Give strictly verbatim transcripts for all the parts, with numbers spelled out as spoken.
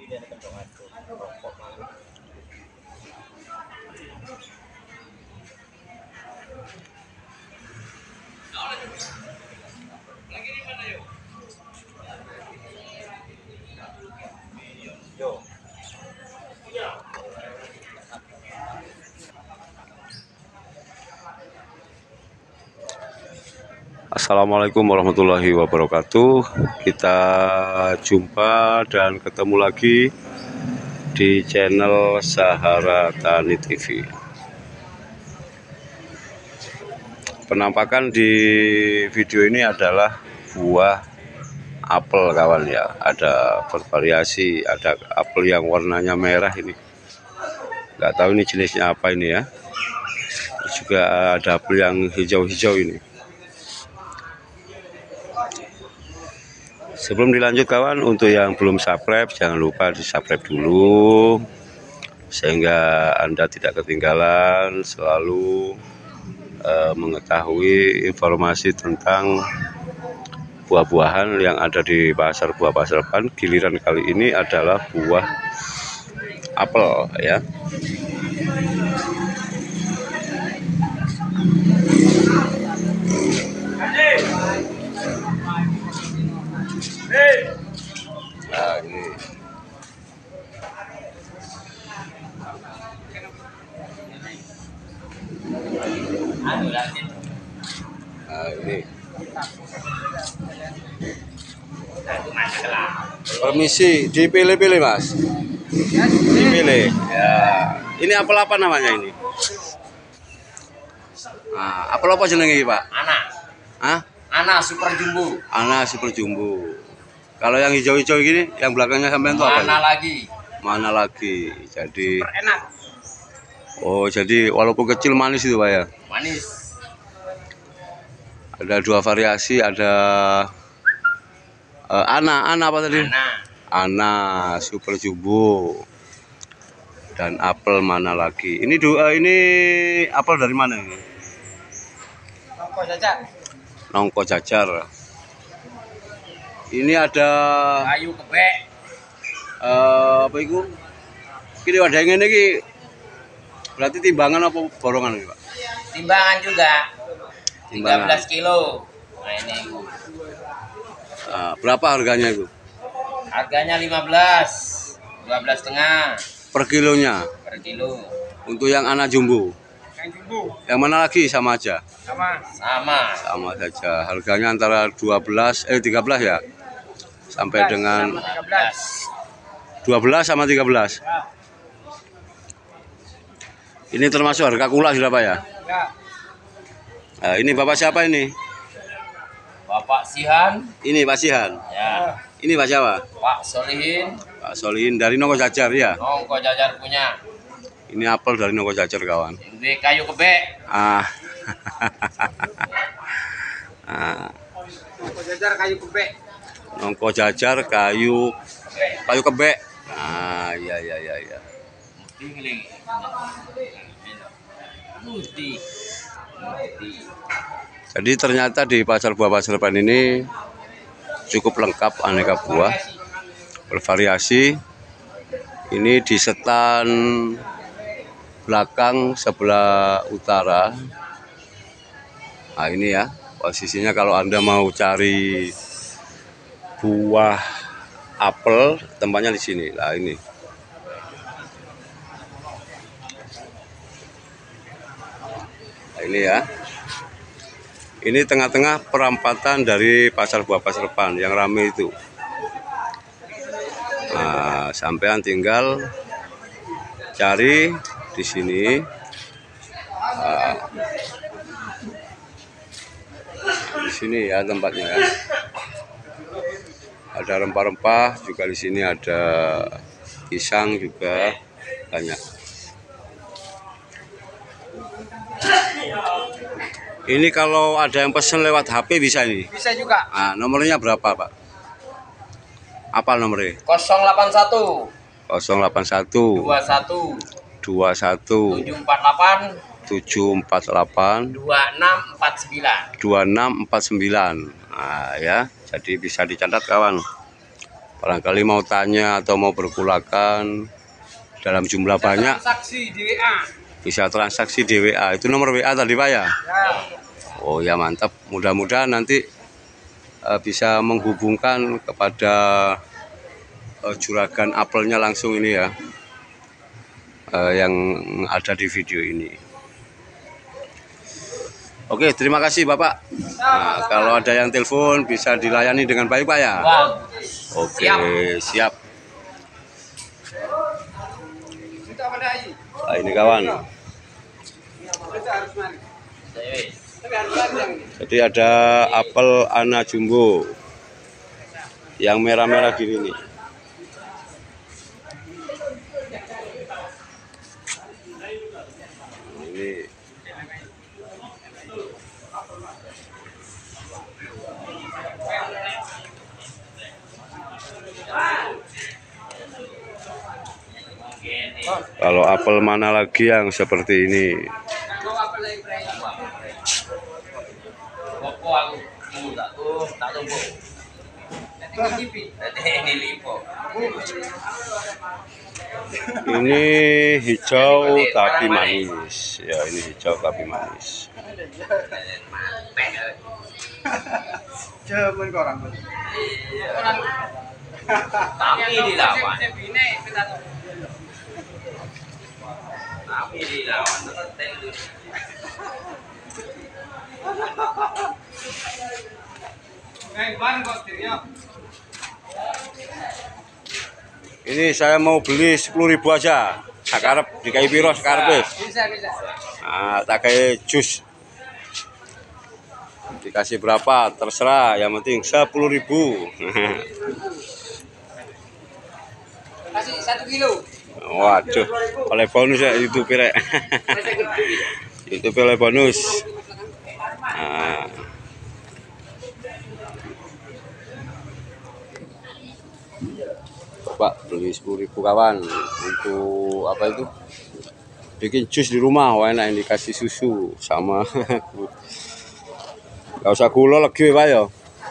Assalamualaikum warahmatullahi wabarakatuh. Kita jumpa dan ketemu lagi di channel Sahara Tani T V. Penampakan di video ini adalah buah apel kawan ya. Ada bervariasi, ada apel yang warnanya merah ini. Nggak tahu ini jenisnya apa ini ya. Juga ada apel yang hijau-hijau ini. Sebelum dilanjut kawan, untuk yang belum subscribe jangan lupa di subscribe dulu sehingga Anda tidak ketinggalan selalu uh, mengetahui informasi tentang buah-buahan yang ada di pasar buah pasar depan. Giliran kali ini adalah buah apel ya. Nah ini nah ini permisi, dipilih-pilih mas, dipilih ya. Ini apel apa namanya ini? Nah, apel apa jenenge pak? Ana. Hah? Ana super jumbo. Ana super jumbo. Kalau yang hijau-hijau gini, yang belakangnya sampai itu apa? Mana lagi? Mana lagi? Jadi super enak. Oh, jadi walaupun kecil manis itu pak ya? Manis. Ada dua variasi, ada uh, Ana, Ana apa tadi? Ana. Ana super jumbo. Dan apel mana lagi? Ini dua, ini apel dari mana ini? Nongko jajar. Nongko jajar. Ini ada Kayu kebek. Uh, apa itu? Ini ada yang ini, berarti timbangan apa borongan ini pak? Timbangan juga. Timbangan. tiga belas kilo. Nah ini. Uh, berapa harganya itu? Harganya lima belas. dua belas setengah. Per kilonya? Per kilo. Untuk yang Ana jumbo? Yang jumbo. Yang mana lagi sama aja? Sama. Sama. Sama saja. Harganya antara dua belas eh tiga belas ya? Sampai dengan tiga belas. dua belas sama tiga belas. Ya. Ini termasuk harga kula sudah pak ya? Ya. Nah, ini bapak siapa ini? Bapak Sihan. Ini Pak Sihan. Ya. Ini Pak siapa? Pak Solihin. Pak Solihin dari Nongko Jajar ya? Nongko jajar punya. Ini apel dari Nongko Jajar kawan. Ini kayu kebek. Ah. ah. Nongko jajar kayu kebek. Nongko Jajar kayu kayu kebek. Ah, iya iya iya iya. Jadi ternyata di pasar buah pasar depan ini cukup lengkap, aneka buah bervariasi. Ini di setan belakang sebelah utara. Nah ini ya posisinya kalau Anda mau cari buah apel, tempatnya di sini. Nah ini. Nah, ini ya. Ini tengah-tengah perampatan dari pasar buah pasar depan yang ramai itu. Nah, sampean tinggal cari di sini. Nah, di sini ya tempatnya ya. Ada rempah-rempah juga di sini, ada pisang juga banyak. Ini kalau ada yang pesen lewat H P bisa ini? Bisa juga. Nah, nomornya berapa pak? Apa nomornya? nol delapan satu. nol delapan satu. dua satu. dua satu. tujuh empat delapan. tujuh empat delapan. dua enam empat sembilan. dua enam empat sembilan. Nah ya, jadi bisa dicatat kawan. Barangkali mau tanya atau mau berkulakan dalam jumlah bisa banyak, transaksi di W A. Bisa transaksi di W A. Itu nomor W A tadi Pak ya? Ya. Oh ya, mantap. Mudah-mudahan nanti uh, bisa menghubungkan kepada uh, juragan apelnya langsung ini ya, uh, yang ada di video ini. Oke, terima kasih Bapak. Nah, kalau ada yang telepon bisa dilayani dengan baik Pak ya? Oke, siap. Nah, ini kawan. Jadi ada apel Ana Jumbo yang merah-merah gini nih. Ini kalau apel mana lagi yang seperti ini? Ini hijau tapi manis. Ya, ini hijau tapi manis. Tapi dilawan. Tapi dilawan. Ini saya mau beli sepuluh ribu aja. Sakarep dikai piro sakarep? Bisa, bisa. Nah, tak kayak jus. Dikasih berapa? Terserah, yang penting sepuluh ribu. Kasih satu kilo. Waduh, oleh bonus ya itu pirek. Itu oleh bonus. Nah. Pak beli sepuluh ribu kawan untuk apa itu, bikin jus di rumah. Wah, enak, ini dikasih susu sama nggak usah gula lagi Pak ya.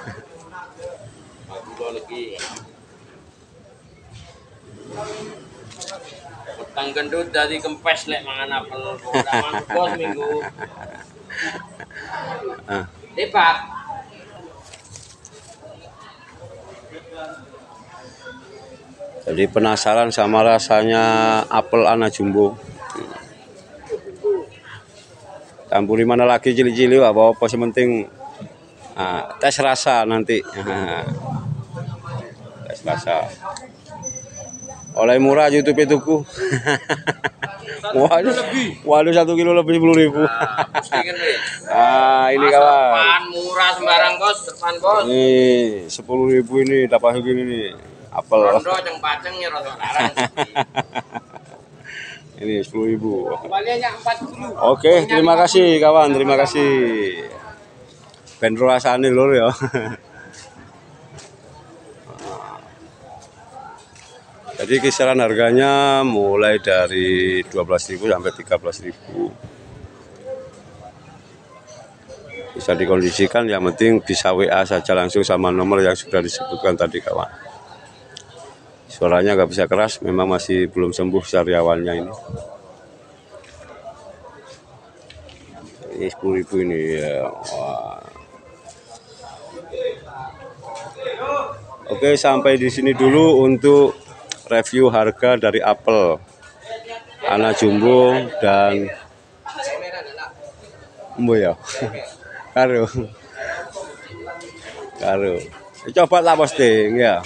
Gula lagi. Utang gendut dari kempes lek mangan apel bos minggu. Ah. Pak. Jadi penasaran sama rasanya apel Ana Jumbo. Campuri mana lagi cili-cili apa apa sementing nah, tes rasa nanti. Tes rasa. Oleh murah YouTube tuku. Waduh, waduh satu kilo lebih sepuluh ribu. Ah, ini kawan. Murah sembarang bos, depan bos. Nih sepuluh ribu ini dapat segini nih. Apel. Rondo ceng paceng ya rondo larang. Ini sepuluh ribu. Kembaliannya empat puluh. Oke, terima kasih kawan, terima kasih. Ben rasane lur ya. Jadi kisaran harganya mulai dari dua belas ribu sampai tiga belas ribu. Bisa dikondisikan, yang penting bisa W A saja langsung sama nomor yang sudah disebutkan tadi kawan. Suaranya nggak bisa keras, memang masih belum sembuh sariawannya ini. Ini sepuluh ribu ini ya. Wah. Oke, sampai di sini dulu untuk review harga dari apel Ana Jumbo dan Mbo ya. Karo. Karo. Coba lah posting ya.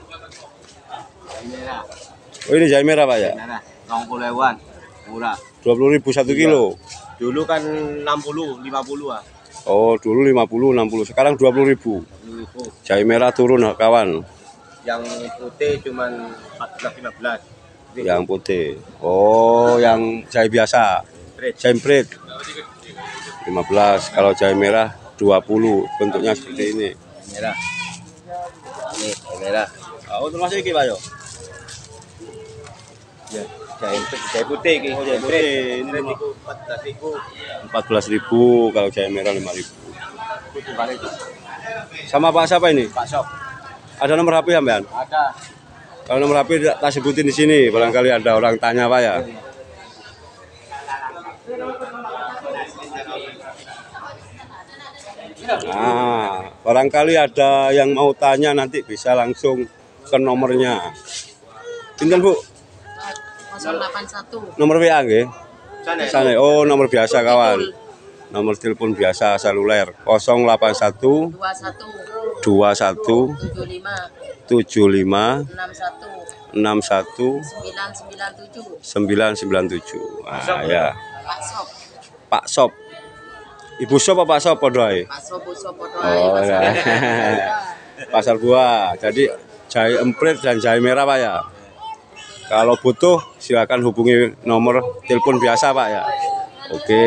Oh, ini jahe merah Pak ya? Merah, dua puluh ribuan, murah. dua puluh ribu satu kilo. Dulu kan enam puluh, lima puluh ah. Oh, dulu lima puluh, enam puluh. Sekarang dua puluh ribu. Jahe merah turun kawan. Yang putih cuman empat belas lima belas. Yang putih. Oh, yang jahe biasa. Jempret. lima belas. Kalau jahe merah dua puluh. Bentuknya seperti ini. Merah. Ini merah. Oh, termasuk iki, Pak yo. Ya, jahe jahe putih iki. Oh, jahe putih. Ini empat belas ribu. empat belas ribu, kalau jahe merah lima ribu. Sama Pak siapa ini? Pak Sok. Ada nomor H P ya, Mbak? Ada. Kalau nomor H P tidak tak sebutin di sini, barangkali ada orang tanya Pak ya. Nah, barangkali ada yang mau tanya nanti bisa langsung ke nomornya. Pinten Bu? nol delapan satu. Nomor W A nggih? Sana. Oh, nomor biasa kawan. Nomor telepon biasa seluler nol delapan satu dua satu tujuh lima enam satu sembilan sembilan tujuh. Nah, ya. Pak Sop. Pak Sop. Ibu Sop apa Pak Sop podoai? Pak Sop, Bu Sop, podo Oh ae, ya. Pasar buah. Jadi jahe emprit dan jahe merah Pak ya. Kalau butuh silakan hubungi nomor telepon biasa Pak ya. Oke.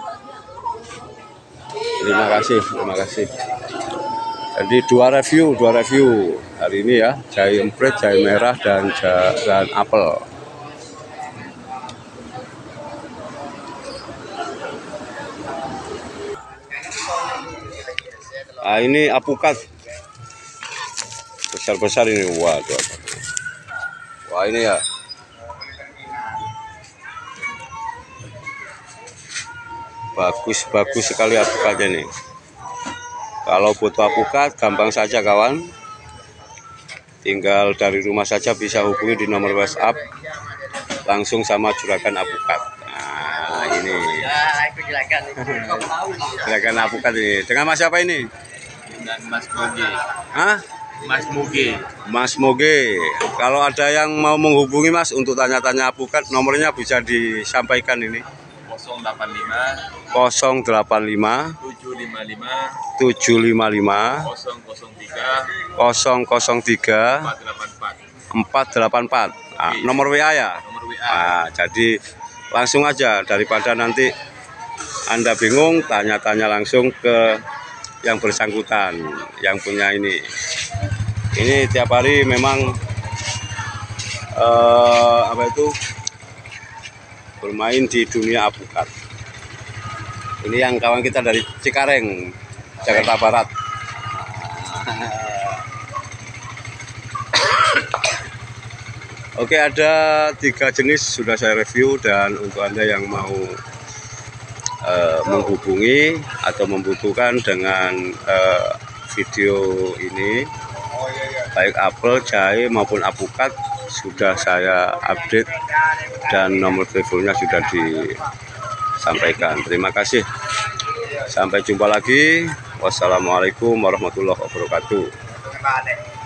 Terima kasih, terima kasih. Jadi dua review, dua review hari ini ya, jahe emprit, jahe merah dan jahe dan apel. Nah, ini apukat besar-besar ini, waduh. Wah ini ya. Bagus-bagus sekali apukatnya nih. Kalau butuh apukat gampang saja kawan. Tinggal dari rumah saja bisa hubungi di nomor WhatsApp langsung sama juragan apukat. Nah ini. Juragan apukat ini. Dengan Mas siapa ini? Dan Mas Moge. Hah? Mas Moge. Mas Moge. Kalau ada yang mau menghubungi Mas untuk tanya-tanya apukat, nomornya bisa disampaikan ini. nol delapan lima nol delapan lima tujuh lima lima tujuh lima lima nol nol tiga nol nol tiga empat delapan empat. empat delapan empat. Nah, nomor W A ya. Nomor W A. Nah, jadi langsung aja daripada nanti Anda bingung, tanya-tanya langsung ke yang bersangkutan, yang punya ini. Ini tiap hari memang eh, apa itu bermain di dunia apukat. Ini yang kawan kita dari Cikareng, Jakarta Barat. Oke, ada tiga jenis sudah saya review, dan untuk Anda yang mau uh, menghubungi atau membutuhkan dengan uh, video ini, baik apel, jahe maupun apukat, sudah saya update dan nomor teleponnya sudah disampaikan. Terima kasih. Sampai jumpa lagi. Wassalamualaikum warahmatullahi wabarakatuh.